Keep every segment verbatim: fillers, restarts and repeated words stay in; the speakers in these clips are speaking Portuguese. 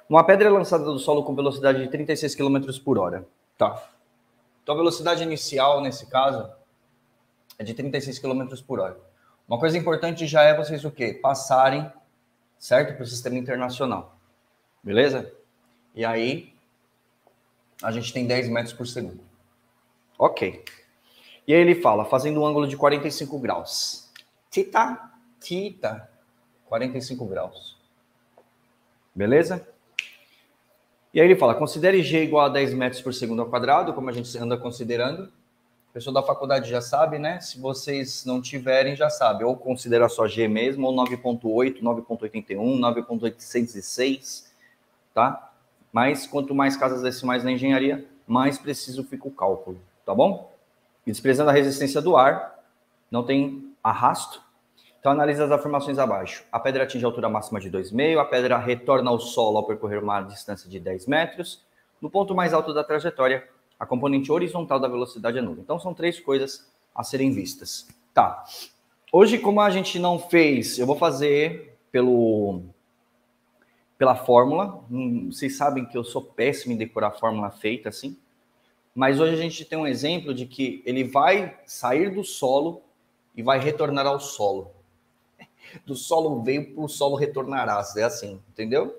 Uma pedra é lançada do solo com velocidade de trinta e seis quilômetros por hora. Tá. Então a velocidade inicial, nesse caso, é de trinta e seis quilômetros por hora. Uma coisa importante já é vocês o quê? Passarem, certo? Para o sistema internacional. Beleza? E aí, a gente tem dez metros por segundo. Ok. E aí ele fala, fazendo um ângulo de quarenta e cinco graus. Tita, tita, quarenta e cinco graus. Beleza? E aí ele fala, considere G igual a dez metros por segundo ao quadrado, como a gente anda considerando. O pessoal da faculdade já sabe, né? Se vocês não tiverem, já sabe. Ou considera só G mesmo, ou nove ponto oito, nove ponto oitenta e um, nove ponto oitocentos e seis, tá? Mas quanto mais casas decimais na engenharia, mais preciso fica o cálculo, tá bom? E desprezando a resistência do ar, não tem arrasto. Então, analisa as afirmações abaixo. A pedra atinge a altura máxima de dois vírgula cinco, a pedra retorna ao solo ao percorrer uma distância de dez metros. No ponto mais alto da trajetória, a componente horizontal da velocidade é nula. Então, são três coisas a serem vistas. Tá. Hoje, como a gente não fez, eu vou fazer pelo, pela fórmula. Vocês sabem que eu sou péssimo em decorar a fórmula feita assim. Mas hoje a gente tem um exemplo de que ele vai sair do solo e vai retornar ao solo. Do solo veio para o solo retornará. É assim, entendeu?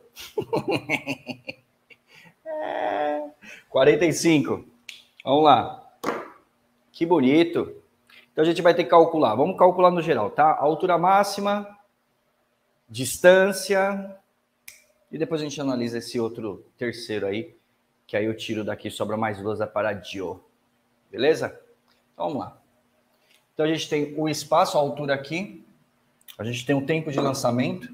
É... quarenta e cinco. Vamos lá. Que bonito. Então a gente vai ter que calcular. Vamos calcular no geral, tá? A altura máxima, distância. E depois a gente analisa esse outro terceiro aí. Que aí eu tiro daqui, sobra mais duas para Dio. Beleza? Então, vamos lá. Então, a gente tem o espaço, a altura aqui. A gente tem o tempo de lançamento.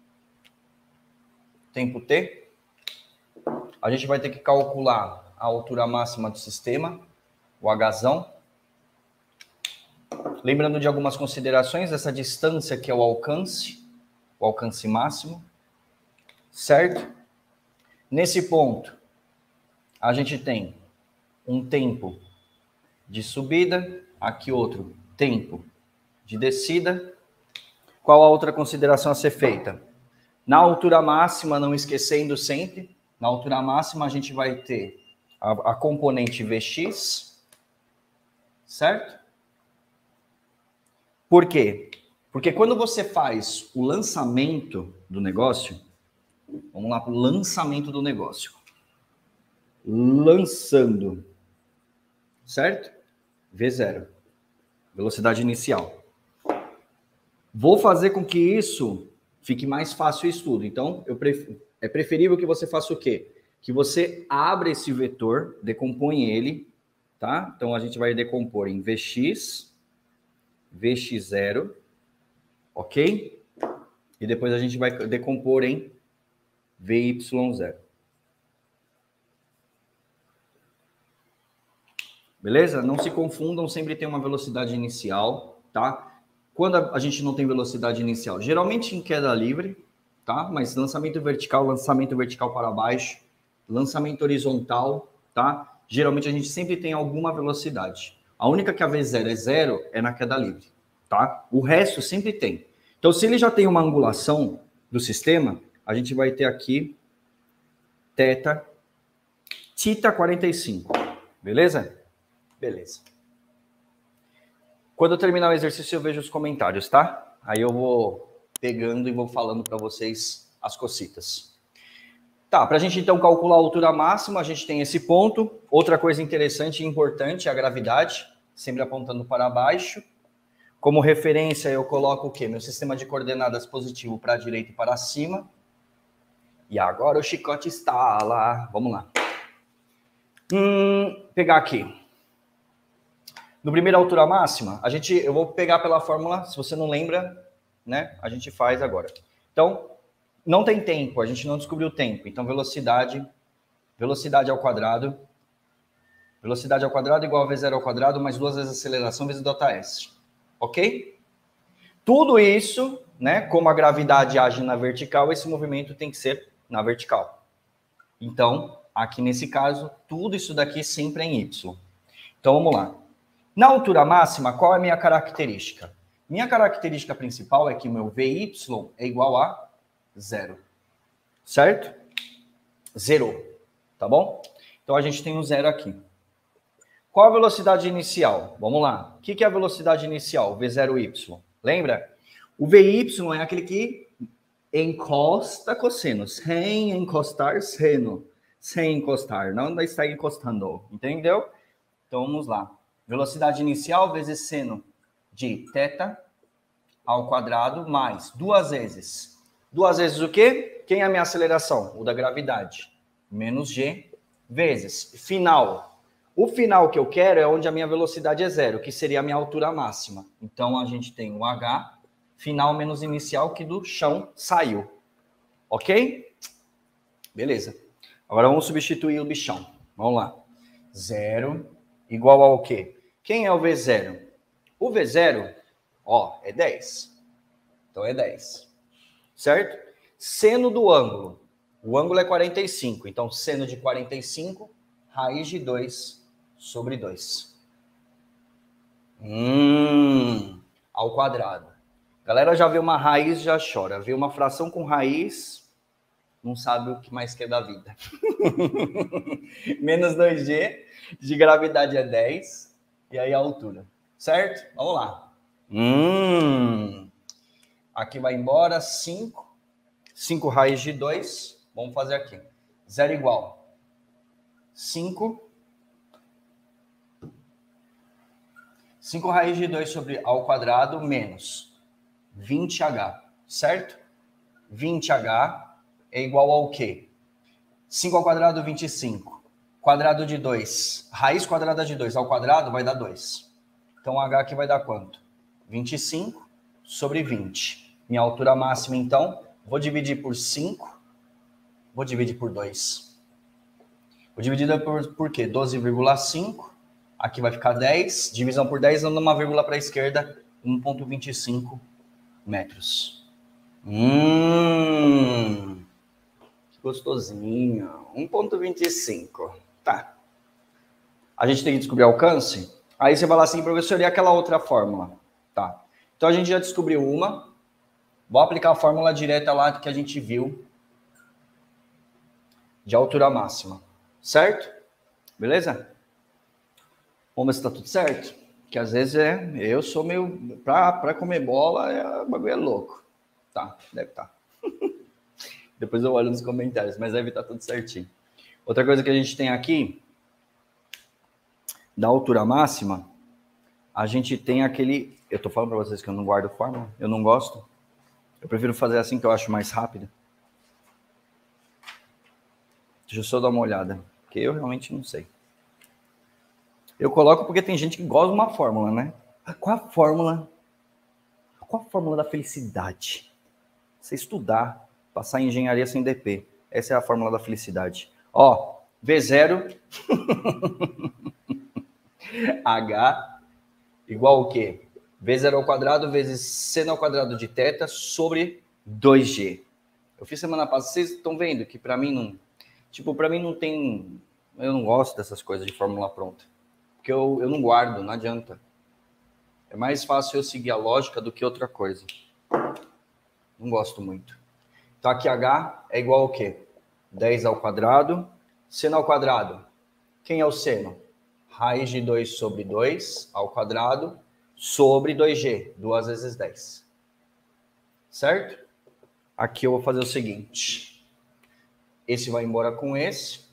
Tempo T. A gente vai ter que calcular a altura máxima do sistema, o Hzão. Lembrando de algumas considerações, essa distância que é o alcance, o alcance máximo. Certo? Nesse ponto, a gente tem um tempo de subida, aqui outro tempo de descida. Qual a outra consideração a ser feita? Na altura máxima, não esquecendo sempre, na altura máxima a gente vai ter a, a componente Vx, certo? Por quê? Porque quando você faz o lançamento do negócio, vamos lá para o lançamento do negócio. Lançando, certo? V zero, velocidade inicial. Vou fazer com que isso fique mais fácil o estudo. Então, eu pref... é preferível que você faça o quê? Que você abra esse vetor, decompõe ele, tá? Então, a gente vai decompor em Vx, Vx zero, ok? E depois a gente vai decompor em Vy zero. Beleza? Não se confundam, sempre tem uma velocidade inicial, tá? Quando a gente não tem velocidade inicial, geralmente em queda livre, tá? Mas lançamento vertical, lançamento vertical para baixo, lançamento horizontal, tá? Geralmente a gente sempre tem alguma velocidade. A única que a V zero é zero é na queda livre, tá? O resto sempre tem. Então, se ele já tem uma angulação do sistema, a gente vai ter aqui θ, θ quarenta e cinco, beleza? Beleza. Quando eu terminar o exercício, eu vejo os comentários, tá? Aí eu vou pegando e vou falando para vocês as cocitas. Tá, para a gente então calcular a altura máxima, a gente tem esse ponto. Outra coisa interessante e importante é a gravidade, sempre apontando para baixo. Como referência, eu coloco o quê? Meu sistema de coordenadas positivo para a direita e para cima. E agora o chicote está lá. Vamos lá. Hum, pegar aqui. No primeiro altura máxima, a gente, eu vou pegar pela fórmula, se você não lembra, né? A gente faz agora. Então, não tem tempo, a gente não descobriu o tempo. Então, velocidade, velocidade ao quadrado, velocidade ao quadrado igual a V zero ao quadrado, mais duas vezes a aceleração vezes ΔS. Ok? Tudo isso, né? Como a gravidade age na vertical, esse movimento tem que ser na vertical. Então, aqui nesse caso, tudo isso daqui sempre é em Y. Então, vamos lá. Na altura máxima, qual é a minha característica? Minha característica principal é que o meu Vy é igual a zero. Certo? zerou, tá bom? Então a gente tem um zero aqui. Qual a velocidade inicial? Vamos lá. O que é a velocidade inicial? V zero Y. Lembra? O V Y é aquele que encosta cosseno. Sem encostar seno. Sem encostar. Não está encostando. Entendeu? Então vamos lá. Velocidade inicial vezes seno de θ ao quadrado mais duas vezes. Duas vezes o quê? Quem é a minha aceleração? O da gravidade. Menos G vezes final. O final que eu quero é onde a minha velocidade é zero, que seria a minha altura máxima. Então, a gente tem o H, final menos inicial, que do chão saiu. Ok? Beleza. Agora, vamos substituir o bichão. Vamos lá. Zero igual ao quê? Quem é o V zero? O V zero, ó, é dez. Então, é dez. Certo? Seno do ângulo. O ângulo é quarenta e cinco. Então, seno de quarenta e cinco, raiz de dois sobre dois. Hum, ao quadrado. Galera já vê uma raiz, já chora. Vê uma fração com raiz, não sabe o que mais quer da vida. Menos dois G, de gravidade é dez, e aí a altura. Certo? Vamos lá. Hum, aqui vai embora cinco. cinco raiz de dois. Vamos fazer aqui. Zero igual. cinco. cinco raiz de dois sobre ao quadrado menos vinte H, certo? vinte H é igual ao quê? cinco ao quadrado, vinte e cinco. Quadrado de dois. Raiz quadrada de dois ao quadrado vai dar dois. Então, H aqui vai dar quanto? vinte e cinco sobre vinte. Minha altura máxima, então, vou dividir por cinco. Vou dividir por dois. Vou dividir por, por quê? doze vírgula cinco. Aqui vai ficar dez, divisão por dez, dando uma vírgula para a esquerda, um vírgula vinte e cinco metros. Hum, que gostosinho. um vírgula vinte e cinco. Tá. A gente tem que descobrir alcance. Aí você vai lá assim, professor, e aquela outra fórmula? Tá. Então a gente já descobriu uma. Vou aplicar a fórmula direta lá que a gente viu de altura máxima. Certo? Beleza? Vamos ver se tá tudo certo. Que às vezes é. Eu sou meio. Pra, pra comer bola, é, o bagulho é louco. Tá, deve estar. Tá. Depois eu olho nos comentários, mas deve estar tá tudo certinho. Outra coisa que a gente tem aqui, da altura máxima, a gente tem aquele. Eu tô falando pra vocês que eu não guardo fórmula, eu não gosto. Eu prefiro fazer assim que eu acho mais rápido. Deixa eu só dar uma olhada, porque eu realmente não sei. Eu coloco porque tem gente que gosta de uma fórmula, né? Qual a fórmula? Qual a fórmula da felicidade? Você estudar, passar em engenharia sem D P. Essa é a fórmula da felicidade. Ó, V zero H igual ao quê? V zero ao quadrado vezes seno ao quadrado de θ sobre dois G. Eu fiz semana passada, vocês estão vendo que para mim não... Tipo, para mim não tem... Eu não gosto dessas coisas de fórmula pronta. Porque eu, eu não guardo, não adianta. É mais fácil eu seguir a lógica do que outra coisa. Não gosto muito. Então aqui H é igual ao quê? dez ao quadrado. Seno ao quadrado. Quem é o seno? Raiz de dois sobre dois ao quadrado sobre dois G. duas vezes dez. Certo? Aqui eu vou fazer o seguinte. Esse vai embora com esse.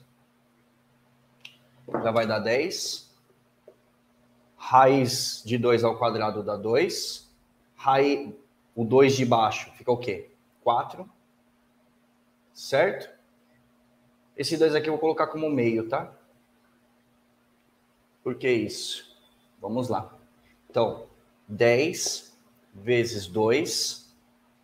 Já vai dar dez. Raiz de dois ao quadrado dá dois. Raiz, o dois de baixo fica o quê? quatro. Certo? Esse dois aqui eu vou colocar como meio, tá? Por que isso? Vamos lá. Então, dez vezes dois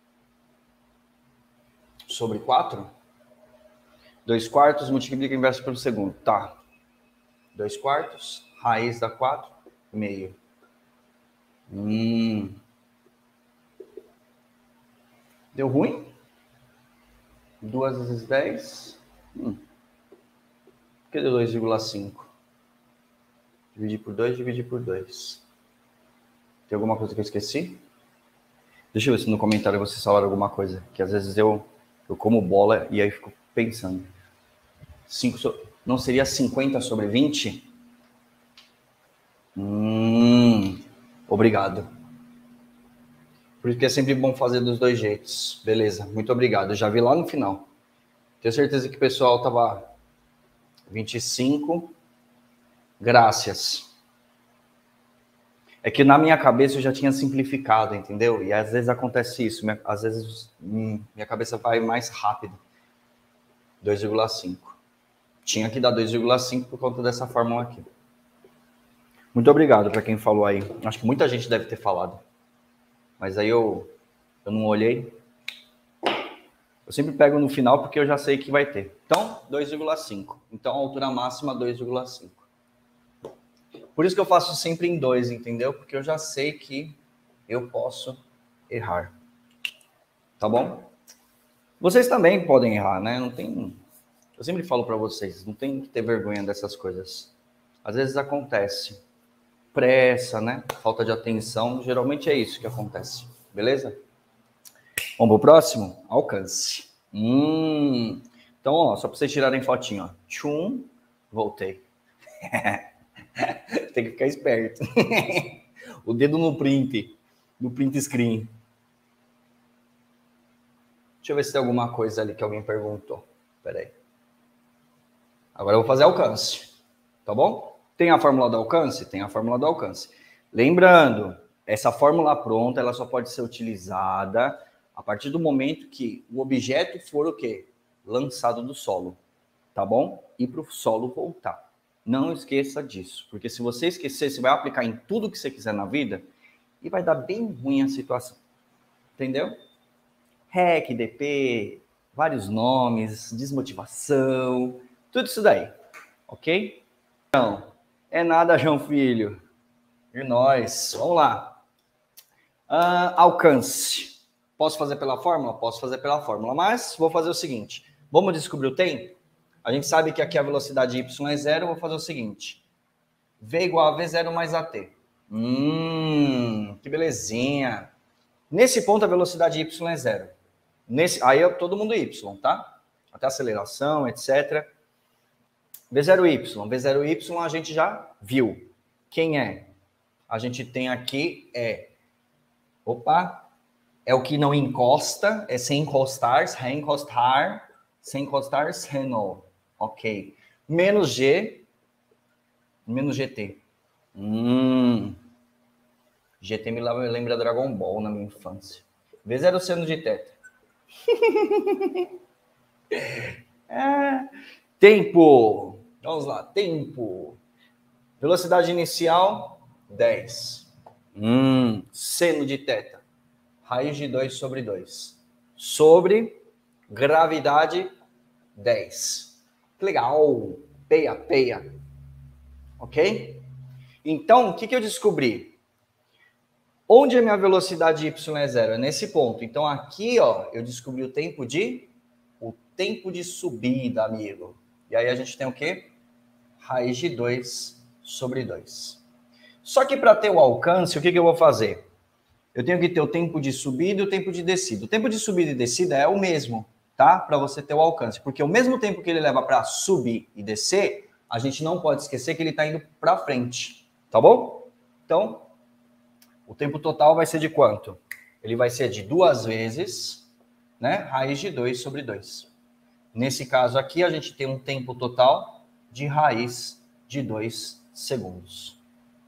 sobre quatro. dois quartos multiplica inverso pelo segundo. Tá. dois quartos, raiz dá quatro, meio. Hum. Deu ruim? duas vezes dez. Hum. Por que deu dois vírgula cinco? Dividir por dois, dividir por dois. Tem alguma coisa que eu esqueci? Deixa eu ver se no comentário vocês falaram alguma coisa. Que às vezes eu, eu como bola e aí fico pensando. cinco so... Não seria cinquenta sobre vinte? Hum, obrigado. Por isso que é sempre bom fazer dos dois jeitos. Beleza, muito obrigado. Eu já vi lá no final. Tenho certeza que o pessoal tava vinte e cinco. Graças. É que na minha cabeça eu já tinha simplificado, entendeu? E às vezes acontece isso. Às vezes hum, minha cabeça vai mais rápido. dois vírgula cinco. Tinha que dar dois vírgula cinco por conta dessa fórmula aqui. Muito obrigado para quem falou aí. Acho que muita gente deve ter falado. Mas aí eu, eu não olhei. Eu sempre pego no final porque eu já sei que vai ter. Então, dois vírgula cinco. Então, a altura máxima, dois vírgula cinco. Por isso que eu faço sempre em dois, entendeu? Porque eu já sei que eu posso errar. Tá bom? Vocês também podem errar, né? Não tem... Eu sempre falo para vocês, não tem que ter vergonha dessas coisas. Às vezes acontece. Pressa, né? Falta de atenção. Geralmente é isso que acontece. Beleza? Vamos pro próximo? Alcance. Hum. Então, ó, só para vocês tirarem fotinho, ó. Tchum. Voltei. Tem que ficar esperto. O dedo no print. No print screen. Deixa eu ver se tem alguma coisa ali que alguém perguntou. Pera aí. Agora eu vou fazer alcance. Tá bom? Tem a fórmula do alcance? Tem a fórmula do alcance. Lembrando, essa fórmula pronta, ela só pode ser utilizada a partir do momento que o objeto for o quê? Lançado do solo. Tá bom? E para o solo voltar. Não esqueça disso. Porque se você esquecer, você vai aplicar em tudo que você quiser na vida e vai dar bem ruim a situação. Entendeu? R E C, D P, vários nomes, desmotivação, tudo isso daí. Ok? Então... É nada, João Filho. E nós. Vamos lá. Uh, alcance. Posso fazer pela fórmula? Posso fazer pela fórmula, mas vou fazer o seguinte. Vamos descobrir o tempo? A gente sabe que aqui a velocidade y é zero. Vou fazer o seguinte. V igual a V zero mais A T. Hum, que belezinha. Nesse ponto a velocidade y é zero. Nesse, aí é todo mundo y, tá? Até aceleração, etcétera. V zero y. V zero y a gente já viu. Quem é? A gente tem aqui é... Opa! É o que não encosta, é sem encostar, sem encostar, sem encostar, sem não. Ok. Menos G, menos G T. Hum. G T me lembra Dragon Ball na minha infância. V zero seno de teta. é... Tempo. Vamos lá, tempo. Velocidade inicial, dez. Hum, seno de teta. Raiz de dois sobre dois. Sobre gravidade, dez. Legal. Peia, peia. Ok? Então, o que, que eu descobri? Onde a minha velocidade y é zero? É nesse ponto. Então, aqui, ó, eu descobri o tempo de... O tempo de subida, amigo. E aí a gente tem o quê? Raiz de dois sobre dois. Só que para ter o alcance, o que, que eu vou fazer? Eu tenho que ter o tempo de subida e o tempo de descida. O tempo de subida e descida é o mesmo, tá? Para você ter o alcance. Porque o mesmo tempo que ele leva para subir e descer, a gente não pode esquecer que ele está indo para frente. Tá bom? Então, o tempo total vai ser de quanto? Ele vai ser de duas vezes, né? Raiz de dois sobre dois. Nesse caso aqui, a gente tem um tempo total de raiz de dois segundos.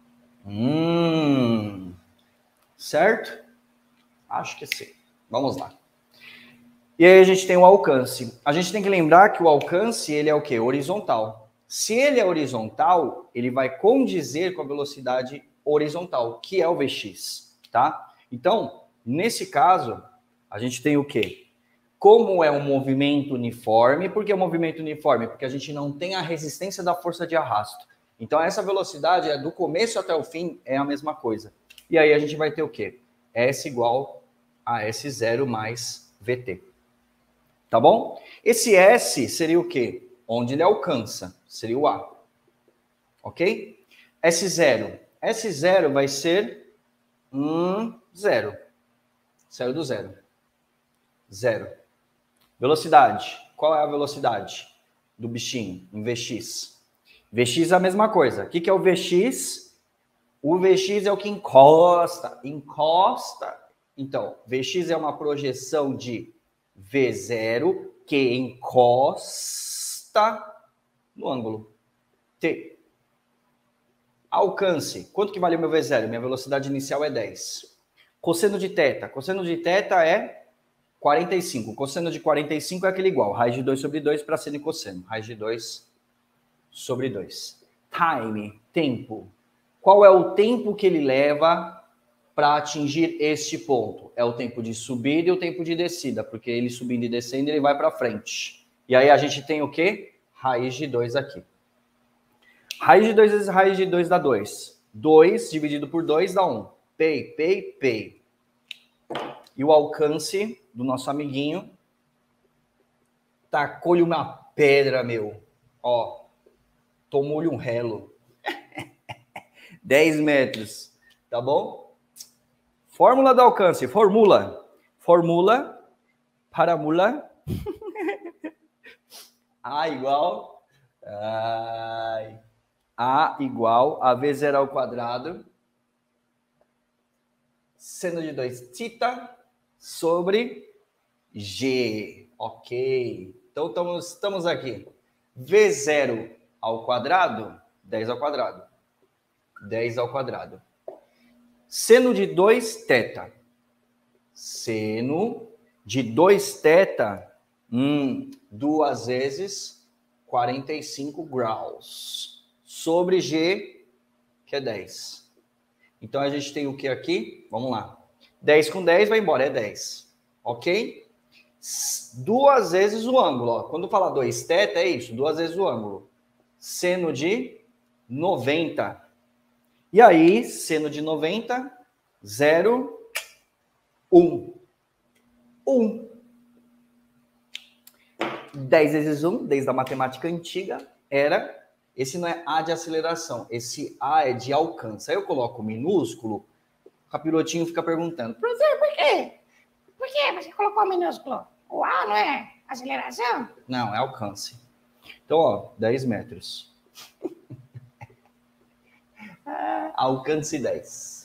Hum, certo? Acho que sim. Vamos lá. E aí a gente tem o alcance. A gente tem que lembrar que o alcance, ele é o quê? Horizontal. Se ele é horizontal, ele vai condizer com a velocidade horizontal, que é o Vx, tá? Então, nesse caso, a gente tem o quê? Como é um movimento uniforme, por que é um movimento uniforme? Porque a gente não tem a resistência da força de arrasto. Então, essa velocidade, é do começo até o fim, é a mesma coisa. E aí a gente vai ter o quê? S igual a S zero mais V T. Tá bom? Esse S seria o quê? Onde ele alcança, seria o A. Ok? S zero. S zero vai ser um zero. Saiu do zero. Zero. Velocidade. Qual é a velocidade? do bichinho, em V X. V X é a mesma coisa. O que, que é o V X? O V X é o que encosta. Encosta. Então, V X é uma projeção de V zero que encosta no ângulo T. Alcance. Quanto que vale o meu V zero? Minha velocidade inicial é dez. Cosseno de θ. Cosseno de θ é quarenta e cinco. Cosseno de quarenta e cinco é aquele igual. Raiz de dois sobre dois para seno e cosseno. Raiz de dois sobre dois. Time. Tempo. Qual é o tempo que ele leva para atingir este ponto? É o tempo de subida e o tempo de descida, porque ele subindo e descendo, ele vai para frente. E aí a gente tem o quê? Raiz de dois aqui. Raiz de dois vezes raiz de dois dá dois. dois dividido por dois dá um. Pei, pei, pei. E o alcance do nosso amiguinho tacou-lhe uma pedra, meu. Ó, tomou-lhe um relo. dez metros, tá bom? Fórmula do alcance, formula. Formula, paramula. A igual... Ai, A igual a V zero ao quadrado. Seno de dois θ sobre G. Ok. Então, estamos, estamos aqui. V zero ao quadrado, dez ao quadrado. dez ao quadrado. Seno de dois θ. Seno de dois θ, hum, duas vezes quarenta e cinco graus. Sobre G, que é dez. Então, a gente tem o que aqui? Vamos lá. dez com dez vai embora, é dez. Ok? Duas vezes o ângulo. Ó. Quando fala dois θ, é isso, duas vezes o ângulo. Seno de noventa. E aí, seno de noventa, zero, um. um. dez vezes um, desde a matemática antiga, era... Esse não é A de aceleração, esse A é de alcance. Aí eu coloco minúsculo, o capirotinho fica perguntando, Professor, por quê? Por que você colocou minúsculo? O A não é aceleração? Não, é alcance. Então, ó, dez metros. Alcance dez.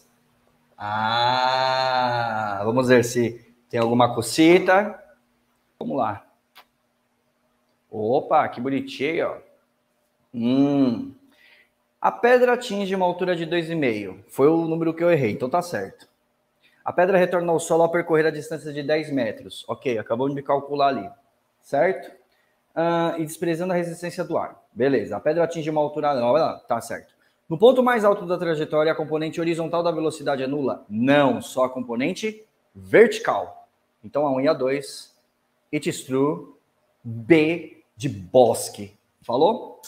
Ah, vamos ver se tem alguma cosita. Vamos lá. Opa, que bonitinho, ó. Hum. A pedra atinge uma altura de dois vírgula cinco. Foi o número que eu errei, então tá certo. A pedra retorna ao solo ao percorrer a distância de dez metros. Ok, acabou de me calcular ali. Certo? Uh, e desprezando a resistência do ar. Beleza, a pedra atinge uma altura... Não, tá certo. No ponto mais alto da trajetória, a componente horizontal da velocidade é nula? Não, só a componente vertical. Então, a um e a dois, it is true, B de bosque. Falou?